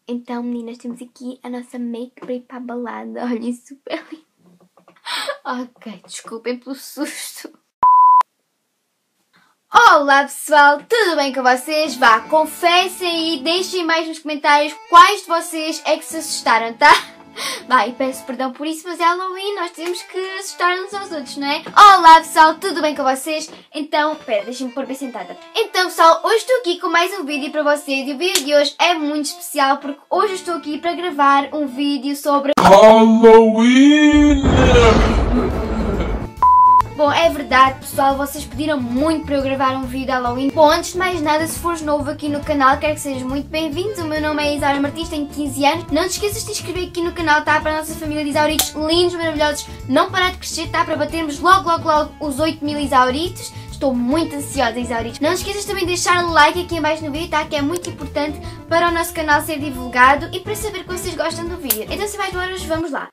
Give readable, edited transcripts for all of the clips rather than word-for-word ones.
Então, meninas, temos aqui a nossa make para ir para a balada. Olhem, super lindo. Ok, desculpem pelo susto. Olá pessoal, tudo bem com vocês? Vá, confessem e deixem mais nos comentários quais de vocês é que se assustaram, tá? Vá, e peço perdão por isso, mas é Halloween, nós temos que assustar uns aos outros, não é? Olá pessoal, tudo bem com vocês? Então, pera, deixem-me pôr bem sentada. Então pessoal, hoje estou aqui com mais um vídeo para vocês e o vídeo de hoje é muito especial porque hoje estou aqui para gravar um vídeo sobre Halloween! Bom, é verdade pessoal, vocês pediram muito para eu gravar um vídeo de Halloween. Bom, antes de mais nada, se fores novo aqui no canal, quero que sejas muito bem-vindos. O meu nome é Isaura Martins, tenho 15 anos. Não te esqueças de te inscrever aqui no canal, tá? Para a nossa família de Isauritos lindos, maravilhosos, não parar de crescer, tá? Para batermos logo os 8.000 Isauritos. Estou muito ansiosa, Isauritos. Não te esqueças também de deixar um like aqui em baixo no vídeo, tá? Que é muito importante para o nosso canal ser divulgado e para saber que vocês gostam do vídeo. Então, sem mais demoras, vamos lá.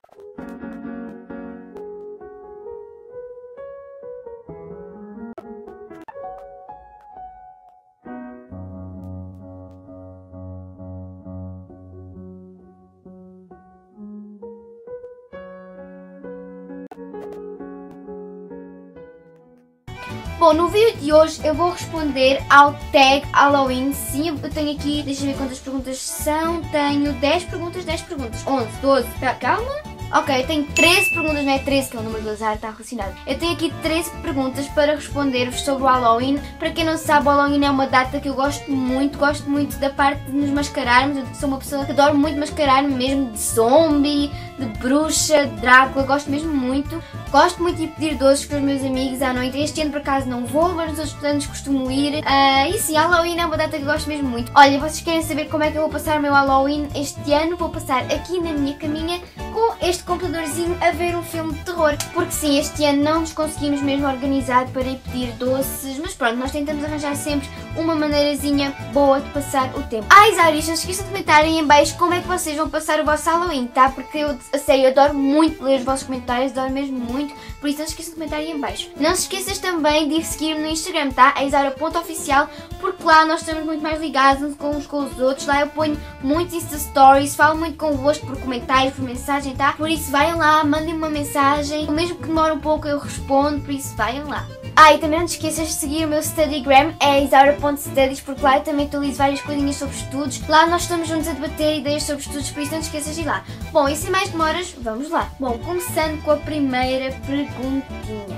Bom, no vídeo de hoje eu vou responder ao tag Halloween. Sim, eu tenho aqui, deixa eu ver quantas perguntas são. Tenho 10 perguntas, 11, 12, calma. Ok, eu tenho 13 perguntas, não é 13 que é o número do azar, está relacionado. Eu tenho aqui 13 perguntas para responder-vos sobre o Halloween. Para quem não sabe, o Halloween é uma data que eu gosto muito da parte de nos mascararmos. Eu sou uma pessoa que adoro muito mascarar-me mesmo de zombie, de bruxa, de Drácula, gosto mesmo muito. Gosto muito de pedir doces com os meus amigos à noite. Este ano por acaso não vou, mas nos outros anos costumo ir. E sim, Halloween é uma data que eu gosto mesmo muito. Olha, vocês querem saber como é que eu vou passar o meu Halloween este ano? Vou passar aqui na minha caminha com este computadorzinho a ver um filme de terror. Porque sim, este ano não nos conseguimos mesmo organizar para ir pedir doces. Mas pronto, nós tentamos arranjar sempre uma maneirazinha boa de passar o tempo. Isauritos, não se esqueçam de comentarem em baixo como é que vocês vão passar o vosso Halloween, tá? Porque eu, a sério, adoro muito ler os vossos comentários, adoro mesmo muito. Por isso não se esqueçam de comentar aí em baixo. Não se esqueças também de seguir-me no Instagram, tá? É isaura.oficial, porque lá nós estamos muito mais ligados uns com os outros. Lá eu ponho muitos Insta Stories, falo muito convosco por comentários, por mensagem, tá? Por isso vaiam lá, mandem-me uma mensagem. Mesmo que demore um pouco eu respondo, por isso vaiam lá. E também não te esqueças de seguir o meu Studygram, é isaura.studies, porque lá eu também atualizo várias coisinhas sobre estudos. Lá nós estamos juntos a debater ideias sobre estudos, por isso não te esqueças de ir lá. Bom, e sem mais demoras, vamos lá. Bom, começando com a primeira perguntinha.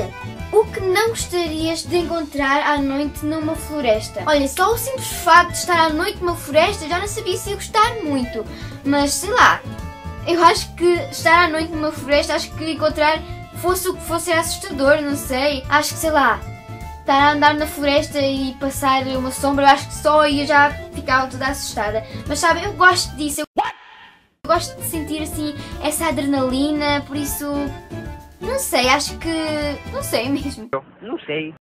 O que não gostarias de encontrar à noite numa floresta? Olha, só o simples facto de estar à noite numa floresta já não sabia se ia gostar muito. Mas sei lá, eu acho que estar à noite numa floresta, acho que encontrar fosse o que fosse assustador, não sei. Acho que, sei lá, estar a andar na floresta e passar uma sombra, eu acho que só ia já ficava toda assustada. Mas sabe, eu gosto disso, eu gosto de sentir assim essa adrenalina, por isso, não sei, acho que, não sei mesmo. Não sei.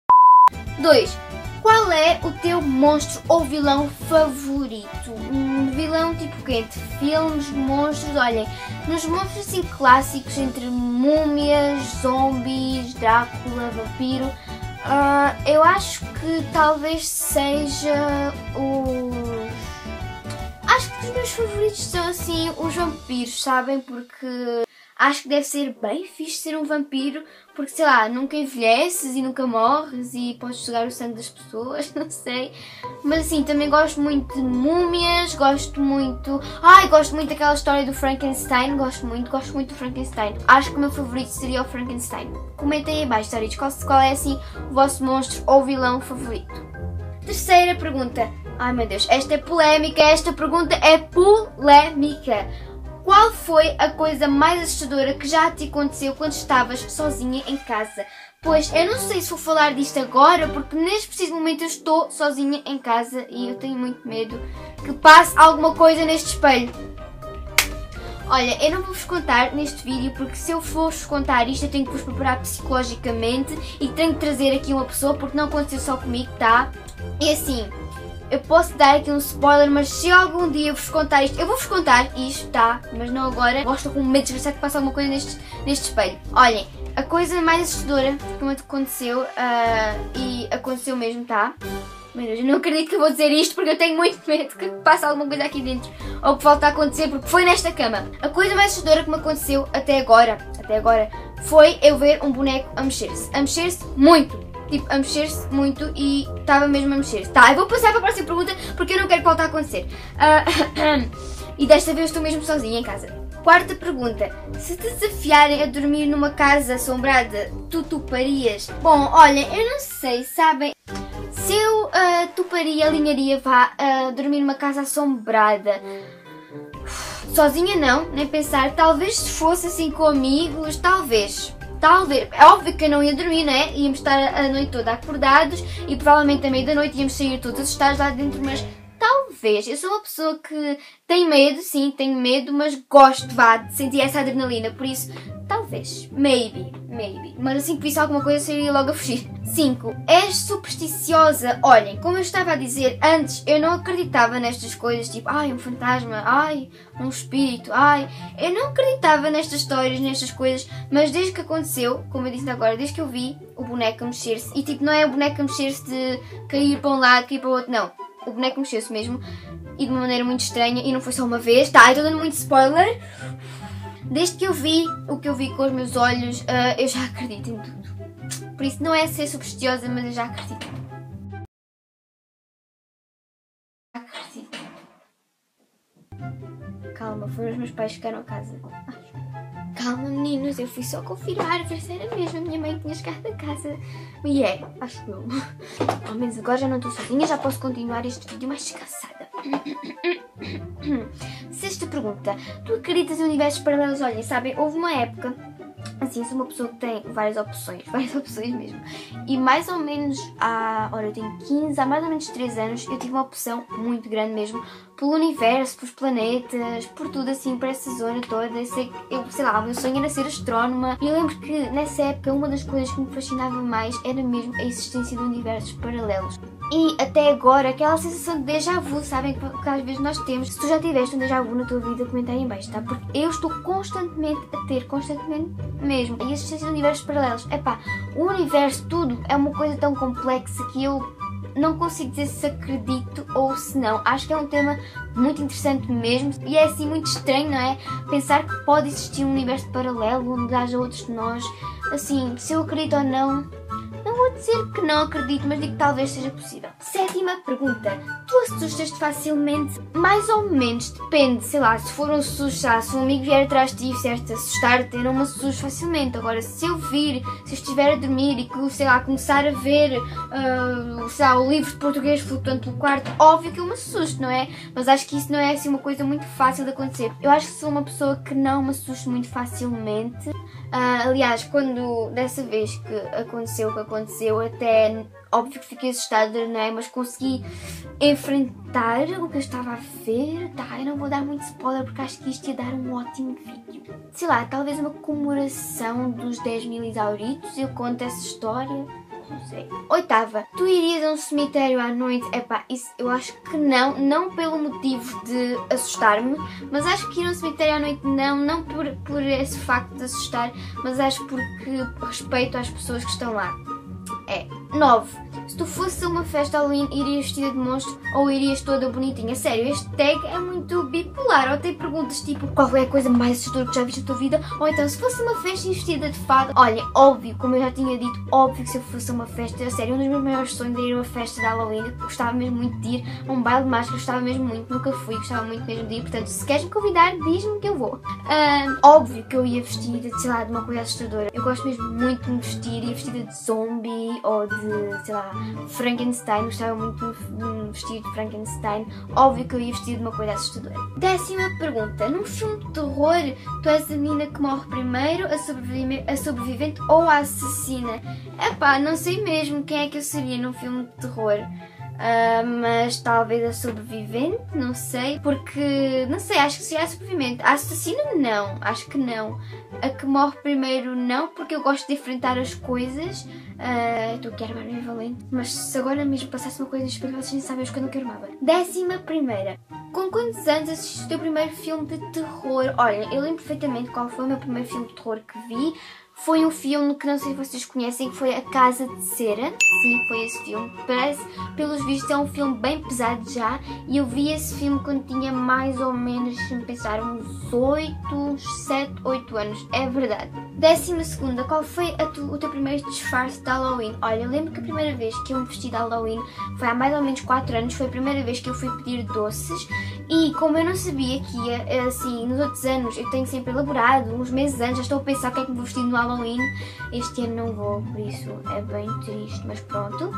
2. Qual é o teu monstro ou vilão favorito? Vilão tipo quê? De filmes, monstros, olhem, nos monstros assim clássicos entre múmias, zombies, Drácula, vampiro, eu acho que talvez seja Acho que os meus favoritos são assim os vampiros, sabem? Porque acho que deve ser bem fixe ser um vampiro, porque sei lá, nunca envelheces e nunca morres e podes sugar o sangue das pessoas, não sei. Mas assim, também gosto muito de múmias, gosto muito daquela história do Frankenstein, gosto muito do Frankenstein. Acho que o meu favorito seria o Frankenstein. Comentem aí abaixo, Isauritos, qual é assim o vosso monstro ou vilão favorito. Terceira pergunta. Ai meu Deus, esta é polémica, esta pergunta é polémica. Qual foi a coisa mais assustadora que já te aconteceu quando estavas sozinha em casa? Pois, eu não sei se vou falar disto agora, porque neste preciso momento eu estou sozinha em casa e eu tenho muito medo que passe alguma coisa neste espelho. Olha, eu não vou-vos contar neste vídeo, porque se eu for-vos contar isto eu tenho que vos preparar psicologicamente e tenho que trazer aqui uma pessoa, porque não aconteceu só comigo, tá? E assim, eu posso dar aqui um spoiler, mas se algum dia eu vos contar isto, eu vou-vos contar isto, tá? Mas não agora. Gosto com medo de desgraçado que passe alguma coisa neste espelho. Olhem, a coisa mais assustadora que me aconteceu, e aconteceu mesmo, tá? Meu Deus, eu não acredito que eu vou dizer isto porque eu tenho muito medo que passe alguma coisa aqui dentro. Ou que volte a acontecer porque foi nesta cama. A coisa mais assustadora que me aconteceu até agora, foi eu ver um boneco a mexer-se. A mexer-se muito. Tipo, a mexer-se muito e estava mesmo a mexer-se. Tá, eu vou passar para a próxima pergunta porque eu não quero que volte a acontecer. E desta vez estou mesmo sozinha em casa. Quarta pergunta. Se te desafiarem a dormir numa casa assombrada, tu toparias? Bom, olha, eu não sei, sabem? Se eu toparia, alinharia, dormir numa casa assombrada. Sozinha não, nem pensar. Talvez se fosse assim com amigos, talvez. É óbvio que eu não ia dormir, né? Íamos estar a noite toda acordados e provavelmente à meia da noite íamos sair todos assustados lá dentro, mas talvez. Eu sou uma pessoa que tem medo, sim, tenho medo, mas gosto, de sentir essa adrenalina, por isso, talvez, maybe. Mas assim que visse alguma coisa, sairia logo a fugir. 5. És supersticiosa? Olhem, como eu estava a dizer antes, eu não acreditava nestas coisas, tipo, ai, um fantasma, ai, um espírito, ai. Eu não acreditava nestas histórias, nestas coisas, mas desde que aconteceu, como eu disse agora, desde que eu vi o boneco a mexer-se, e tipo, não é o boneco a mexer-se de cair para um lado, cair para o outro, não. O boneco mexeu-se mesmo, e de uma maneira muito estranha, e não foi só uma vez, tá, eu estou dando muito spoiler. Desde que eu vi o que eu vi com os meus olhos, eu já acredito em tudo. Por isso não é ser supersticiosa, mas eu já acredito. Calma, foram os meus pais que ficaram a casa. Calma, meninos, eu fui só confirmar ver se era mesmo a minha mãe que tinha chegado a casa. E é, acho que eu. Ao menos agora já não estou sozinha, já posso continuar este vídeo mais descansada. Sexta pergunta. Tu acreditas em universos paralelos? Olhem, sabem, houve uma época, assim, eu sou uma pessoa que tem várias opções mesmo. E mais ou menos eu tenho 15, há mais ou menos 3 anos, eu tive uma opção muito grande mesmo pelo universo, pelos planetas, por tudo assim, por essa zona toda. Eu sei lá, o meu sonho era ser astrónoma. E eu lembro que nessa época uma das coisas que me fascinava mais era mesmo a existência de universos paralelos. E até agora, aquela sensação de déjà vu, sabem, que às vezes nós temos. Se tu já tiveste um déjà vu na tua vida, comenta aí em baixo, tá? Porque eu estou constantemente a ter, constantemente mesmo, a existência de universos paralelos. Epá, o universo, tudo, é uma coisa tão complexa que eu não consigo dizer se acredito ou se não. Acho que é um tema muito interessante mesmo e é assim muito estranho, não é? Pensar que pode existir um universo paralelo onde haja outros de nós. Assim, se eu acredito ou não, não vou dizer que não acredito, mas digo que talvez seja possível. Sétima pergunta. Tu assustas-te facilmente? Mais ou menos, depende. Sei lá, se for um susto, se um amigo vier atrás de ti e fizer-te assustar-te, eu não me assusto facilmente. Agora, se eu estiver a dormir e que, sei lá, começar a ver, sei lá, o livro de português flutuando pelo quarto, óbvio que eu me assusto, não é? Mas acho que isso não é assim uma coisa muito fácil de acontecer. Eu acho que sou uma pessoa que não me assusto muito facilmente. Aliás, quando dessa vez que aconteceu o que aconteceu, até óbvio que fiquei assustada, não é? Mas consegui enfrentar o que eu estava a ver. Tá, eu não vou dar muito spoiler porque acho que isto ia dar um ótimo vídeo. Sei lá, talvez uma comemoração dos 10.000 Isauritos, eu conto essa história. Não sei. Oitava, tu irias a um cemitério à noite? Epá, isso eu acho que não pelo motivo de assustar-me, mas acho que ir a um cemitério à noite não por esse facto de assustar, mas acho porque respeito às pessoas que estão lá. 9. Se tu fosse a uma festa Halloween, irias vestida de monstro ou irias toda bonitinha? Sério, este tag é muito bipolar. Ou tem perguntas tipo, qual é a coisa mais assustadora que já viste na tua vida? Ou então, se fosse uma festa e vestida de fada? Olha, óbvio, como eu já tinha dito, óbvio que se eu fosse a uma festa, a sério, um dos meus maiores sonhos era ir a uma festa de Halloween. Gostava mesmo muito de ir a um baile de máscara, gostava mesmo muito, nunca fui, gostava muito mesmo de ir. Portanto, se queres me convidar, diz-me que eu vou. Óbvio que eu ia vestida, sei lá, de uma coisa assustadora. Eu gosto mesmo muito de me vestir, ia vestida de zombie ou de, sei lá, Frankenstein. Gostava muito de me vestir de Frankenstein. Óbvio que eu ia vestir de uma coisa assustadora. 10ª pergunta. Num filme de terror, tu és a menina que morre primeiro, a sobrevivente ou a assassina? Epá, não sei mesmo quem é que eu seria num filme de terror. Mas talvez a sobrevivente, não sei, porque, não sei, acho que seria a sobrevivente. A assassina não, acho que não. A que morre primeiro não, porque eu gosto de enfrentar as coisas. Estou aqui a armar meio valente, mas se agora mesmo passasse uma coisa no espelho, vocês nem sabem os que eu não quero nada. 11ª. Com quantos anos assististe o teu primeiro filme de terror? Olha, eu lembro perfeitamente qual foi o meu primeiro filme de terror que vi. foi um filme que não sei se vocês conhecem, que foi A Casa de Cera. Sim, foi esse filme. Parece, pelos vistos, é um filme bem pesado já. E eu vi esse filme quando tinha mais ou menos, deixa-me pensar, uns 7, 8 anos. É verdade. 12ª, qual foi o teu primeiro disfarce de Halloween? Olha, eu lembro que a primeira vez que eu me vesti de Halloween foi há mais ou menos 4 anos. Foi a primeira vez que eu fui pedir doces. E como eu não sabia que ia, assim, nos outros anos eu tenho sempre elaborado, uns meses antes, já estou a pensar o que é que me vou vestir no Halloween. Este ano não vou, por isso é bem triste, mas pronto.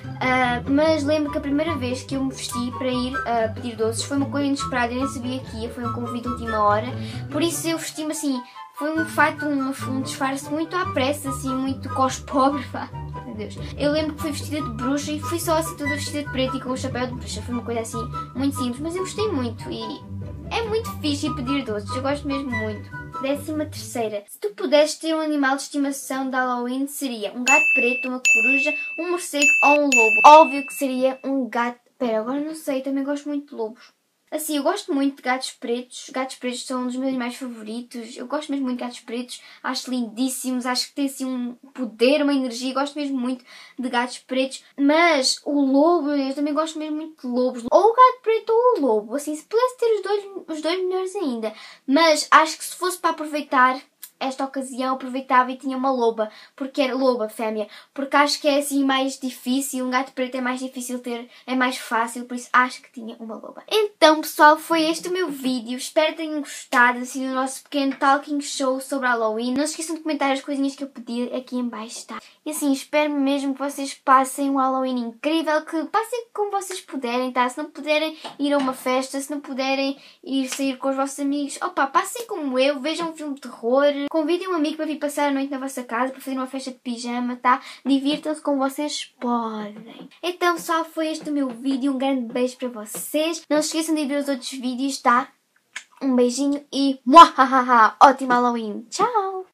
Mas lembro que a primeira vez que eu me vesti para ir pedir doces foi uma coisa inesperada, eu nem sabia que ia, foi um convite de última hora. Por isso eu vesti-me assim, foi um disfarce muito à pressa, assim, muito cos-pobre, vá. Meu Deus. Eu lembro que fui vestida de bruxa e fui só assim toda vestida de preto e com o chapéu de bruxa. Foi uma coisa assim muito simples, mas eu gostei muito e é muito fixe pedir doces, eu gosto mesmo muito. 13ª. Se tu pudesses ter um animal de estimação de Halloween, seria um gato preto, uma coruja, um morcego ou um lobo? Óbvio que seria um gato... Pera, agora não sei, também gosto muito de lobos. Assim, eu gosto muito de gatos pretos. Gatos pretos são um dos meus animais favoritos. Eu gosto mesmo muito de gatos pretos. Acho lindíssimos. Acho que tem assim um poder, uma energia. Gosto mesmo muito de gatos pretos. Mas o lobo, eu também gosto mesmo muito de lobos. Ou o gato preto ou o lobo. Assim, se pudesse ter os dois melhores ainda. Mas acho que se fosse para aproveitar esta ocasião, aproveitava e tinha uma loba, porque era loba fêmea, porque acho que é assim mais difícil, um gato preto é mais difícil ter, é mais fácil, por isso acho que tinha uma loba. Então pessoal, foi este o meu vídeo, espero que tenham gostado assim do nosso pequeno talking show sobre Halloween. Não se esqueçam de comentar as coisinhas que eu pedi aqui em baixo, tá? E assim, espero mesmo que vocês passem um Halloween incrível, que passem como vocês puderem, tá? Se não puderem ir a uma festa, se não puderem ir sair com os vossos amigos, opa, passem como eu, vejam um filme de terror, convidem um amigo para vir passar a noite na vossa casa, para fazer uma festa de pijama, tá? Divirtam-se como vocês podem. Então, pessoal, foi este o meu vídeo. Um grande beijo para vocês. Não se esqueçam de ver os outros vídeos, tá? Um beijinho e... muahaha! Ótimo Halloween! Tchau!